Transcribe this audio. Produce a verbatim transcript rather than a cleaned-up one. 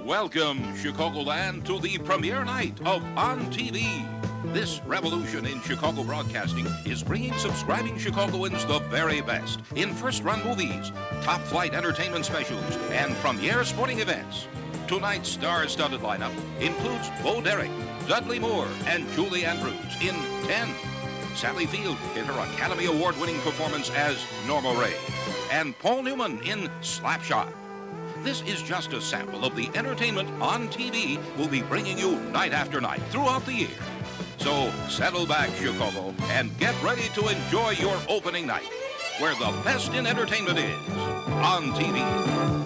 Welcome, Chicagoland, to the premiere night of On T V. This revolution in Chicago broadcasting is bringing subscribing Chicagoans the very best in first-run movies, top-flight entertainment specials, and premiere sporting events. Tonight's star-studded lineup includes Bo Derek, Dudley Moore, and Julie Andrews in ten. Sally Field in her Academy Award-winning performance as Norma Rae, and Paul Newman in Slapshot. This is just a sample of the entertainment On T V will be bringing you night after night throughout the year. So settle back, Chicago, and get ready to enjoy your opening night, where the best in entertainment is On T V.